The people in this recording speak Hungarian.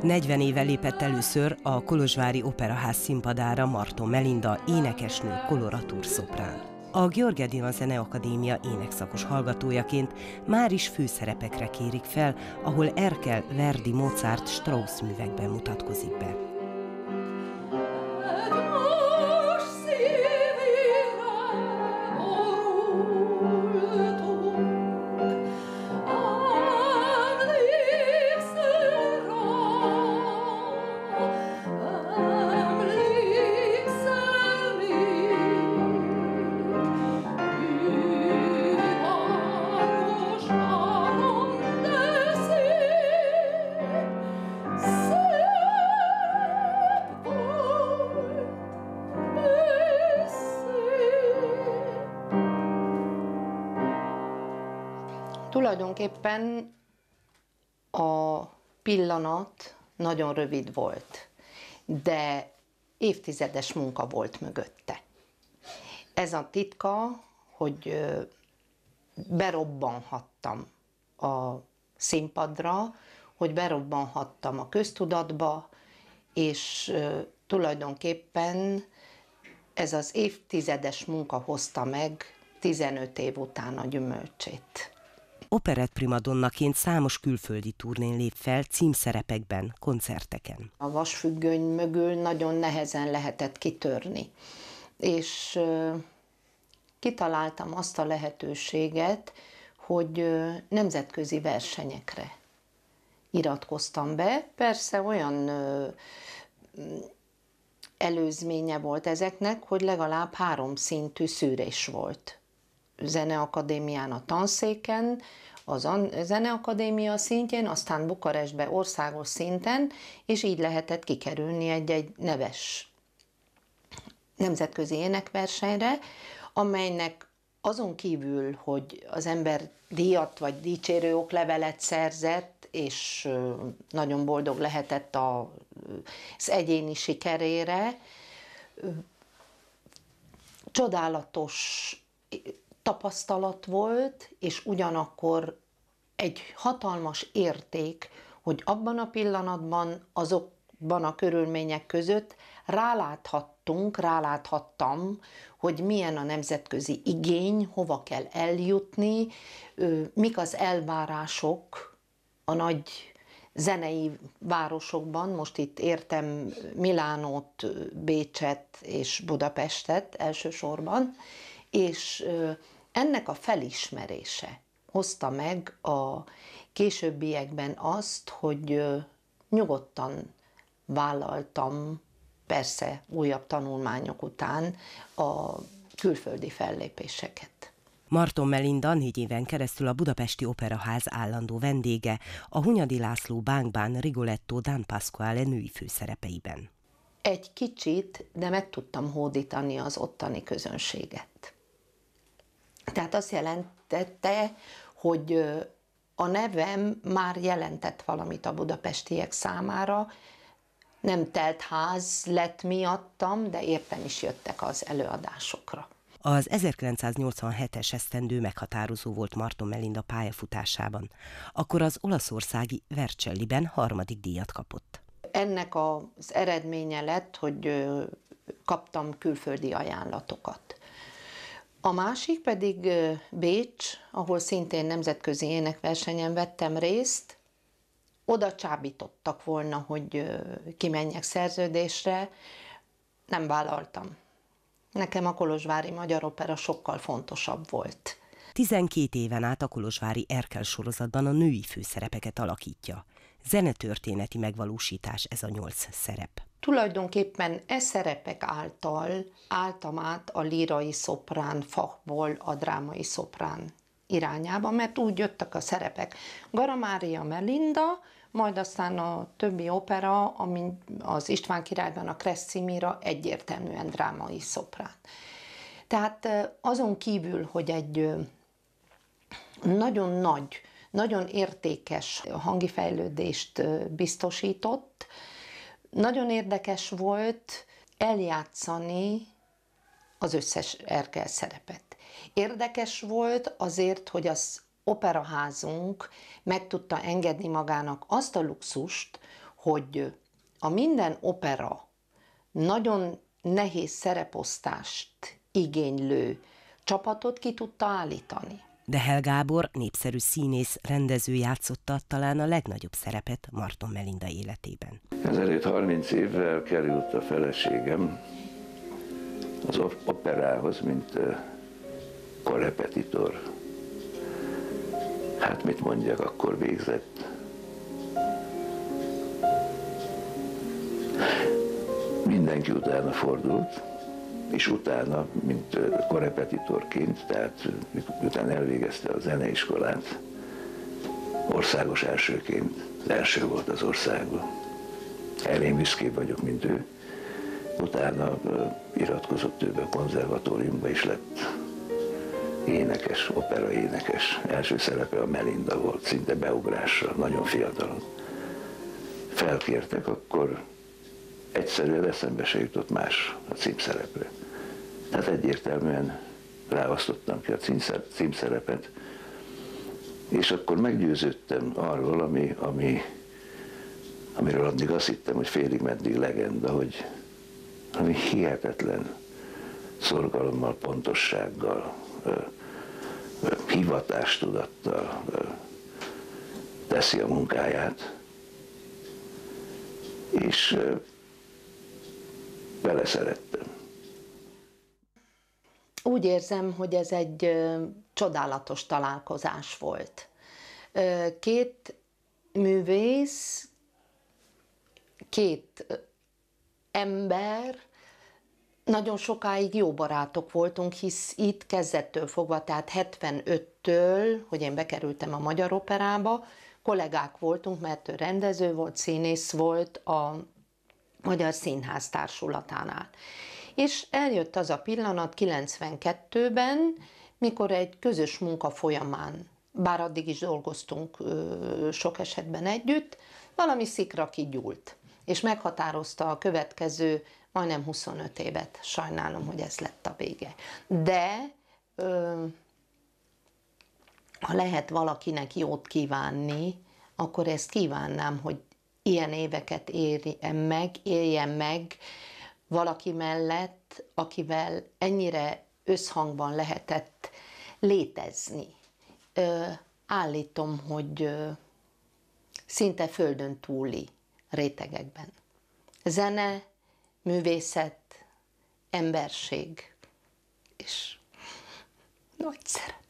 40 éve lépett először a kolozsvári Operaház színpadára Marton Melinda, énekesnő, koloratúr-szoprán. A György Edina Zeneakadémia énekszakos hallgatójaként már is főszerepekre kérik fel, ahol Erkel, Verdi, Mozart, Strauss művekben mutatkozik be. Tulajdonképpen a pillanat nagyon rövid volt, de évtizedes munka volt mögötte. Ez a titka, hogy berobbanhattam a színpadra, hogy berobbanhattam a köztudatba, és tulajdonképpen ez az évtizedes munka hozta meg 15 év után a gyümölcsét. Operett primadonnaként számos külföldi turnén lép fel, címszerepekben, koncerteken. A vasfüggöny mögül nagyon nehezen lehetett kitörni, és kitaláltam azt a lehetőséget, hogy nemzetközi versenyekre iratkoztam be. Persze olyan előzménye volt ezeknek, hogy legalább 3 szintű szűrés volt. Zeneakadémián a tanszéken, a Zeneakadémia szintjén, aztán Bukarestbe országos szinten, és így lehetett kikerülni egy neves nemzetközi énekversenyre, amelynek azon kívül, hogy az ember díjat vagy dicsérő oklevelet szerzett, és nagyon boldog lehetett az egyéni sikerére, csodálatos tapasztalat volt, és ugyanakkor egy hatalmas érték, hogy abban a pillanatban, azokban a körülmények között ráláthattam, hogy milyen a nemzetközi igény, hova kell eljutni, mik az elvárások a nagy zenei városokban, most itt értem Milánót, Bécset és Budapestet elsősorban, és ennek a felismerése hozta meg a későbbiekben azt, hogy nyugodtan vállaltam, persze újabb tanulmányok után, a külföldi fellépéseket. Marton Melinda 4 éven keresztül a Budapesti Operaház állandó vendége, a Hunyadi László Bánkban Rigoletto Don Pasquale női főszerepeiben. Egy kicsit, de meg tudtam hódítani az ottani közönséget. Tehát azt jelentette, hogy a nevem már jelentett valamit a budapestiek számára, nem telt ház lett miattam, de értem is jöttek az előadásokra. Az 1987-es esztendő meghatározó volt Marton Melinda pályafutásában. Akkor az olaszországi Vercelliben 3. díjat kapott. Ennek az eredménye lett, hogy kaptam külföldi ajánlatokat. A másik pedig Bécs, ahol szintén nemzetközi énekversenyen vettem részt. Oda csábítottak volna, hogy kimenjek szerződésre, nem vállaltam. Nekem a kolozsvári Magyar Opera sokkal fontosabb volt. 12 éven át a kolozsvári Erkel sorozatban a női főszerepeket alakítja. Zenetörténeti megvalósítás ez a 8 szerep. Tulajdonképpen szerepek által álltam át a lírai szoprán fachból a drámai szoprán irányába, mert úgy jöttek a szerepek. Gara Mária Melinda, majd aztán a többi opera, ami az István királyban a Kresszimira egyértelműen drámai szoprán. Tehát azon kívül, hogy egy nagyon nagy, nagyon értékes hangi fejlődést biztosított, nagyon érdekes volt eljátszani az összes Erkel szerepet. Érdekes volt azért, hogy az operaházunk meg tudta engedni magának azt a luxust, hogy a minden opera nagyon nehéz szereposztást igénylő csapatot ki tudta állítani. Dehel Gábor, népszerű színész, rendező játszotta talán a legnagyobb szerepet Marton Melinda életében. Ezelőtt 30 évvel került a feleségem az operához, mint korrepetitor. Hát mit mondjak, akkor végzett. Mindenki utána fordult, és utána, mint korrepetitorként, tehát utána elvégezte a zeneiskolát, országos elsőként, az első volt az országban. Erre én büszkébb vagyok, mint ő. Utána iratkozott ő be a konzervatóriumba, és lett énekes, operaénekes. Első szerepe a Melinda volt, szinte beugrással, nagyon fiatalon. Felkértek, akkor egyszerűen eszembe se jutott más a címszerepre. Tehát egyértelműen ráosztottam ki a címszerepet, és akkor meggyőződtem arról, amiről addig azt hittem, hogy félig meddig legenda, hogy ami hihetetlen szorgalommal, pontossággal, hivatástudattal teszi a munkáját, és beleszerettem. Úgy érzem, hogy ez egy csodálatos találkozás volt. Két művész, két ember, nagyon sokáig jó barátok voltunk, hisz itt kezdettől fogva, tehát 75-től, hogy én bekerültem a Magyar Operába, kollégák voltunk, mert ő rendező volt, színész volt a Magyar Színház Társulatánál. És eljött az a pillanat 92-ben, mikor egy közös munka folyamán, bár addig is dolgoztunk sok esetben együtt, valami szikra kigyúlt, és meghatározta a következő majdnem 25 évet. Sajnálom, hogy ez lett a vége. De ha lehet valakinek jót kívánni, akkor ezt kívánnám, hogy ilyen éveket éljen meg valaki mellett, akivel ennyire összhangban lehetett létezni. Állítom, hogy szinte földön túli rétegekben. Zene, művészet, emberség és nagy szeretet.